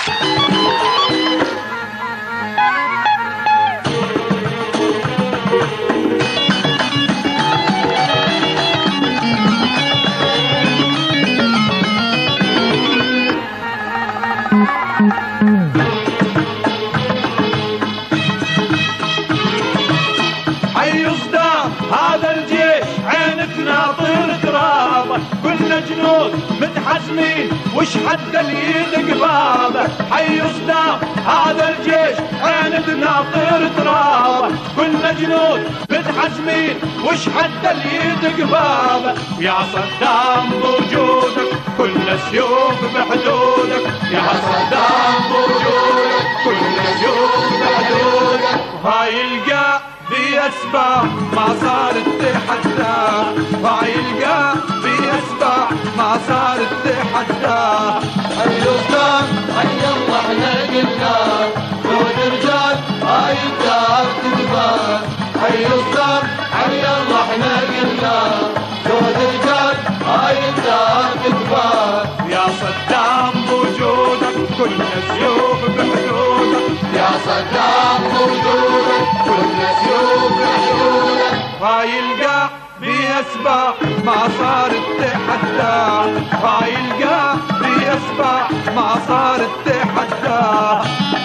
حي صدام هذا الجيش عينك ناطر ترابه، كنا جنود متحزمين وش حد اليد قبابه. حي صدام هذا الجيش عينك ناطر ترابه، كنا جنود متحزمين وش حد اليد قبابه. يا صدام بوجودك كنا سيوف بحدودك، يا صدام بوجودك كنا سيوف بحدودك. هاي القاع في أسباب ما صارت تحداه، هاي القاع في أسباب ما صارت تحداه. حي صدام حي الله احنا قلناه، جود رجال هاي الدار تدفان. حي صدام حي الله احنا قلناه، جود رجال هاي الدار تدفان. يا صدام بوجودك كنا سيوف بحدودك، يا صدام بوجودك كنا سيوف بحدودك. هاي القاع في أسباب ما صارت تحداه، هاي القاع في أسباب ما صارت تحداه.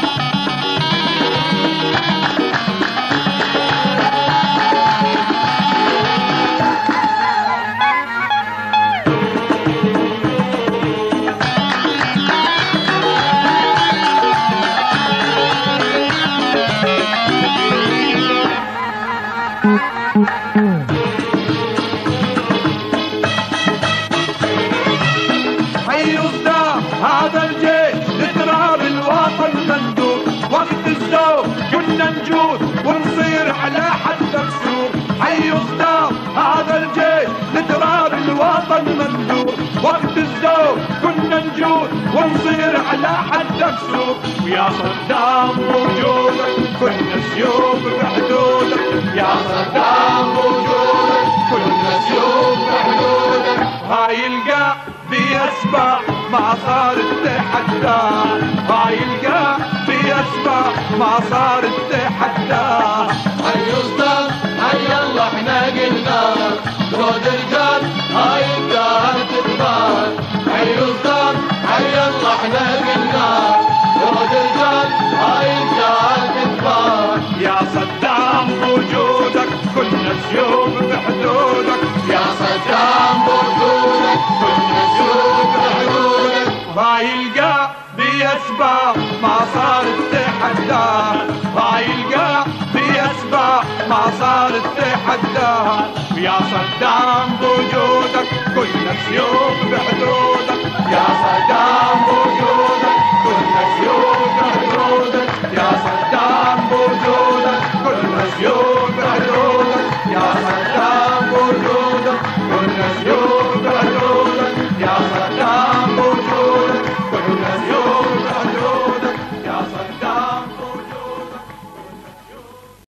حي صدام هذا الجيش لتراب الوطن مندوب، وقت الزوج كنا نجود ونصير على حد مكسور. حي صدام هذا الجيش لتراب الوطن مندوب، وقت الزوج كنا نجود ونصير على حد مكسور. ويا صدام بوجودك كنا سيوف بحدودك، يا صدام بوجودك كنا سيوف بحدودك. هاي القاع في أسباب ما صارت تحداه، هاي القاع في أسباب ما صارت تحداه. حي صدام حي الله احنا قلناه، جود رجال هاي الدار تدفان. حي صدام حي الله احنا قلناه، جود رجال هاي الدار تدفان. يا صدام بوجودك كنا سيوف بحدودك، يا صدام بوجودك كنا سيوف بحدودك. هاي القاع بأسباب ما صارت تحداه، هاي القاع بأسباب ما صارت تحداه. يا صدام بوجودك كنا سيوف بحدودك، يا صدام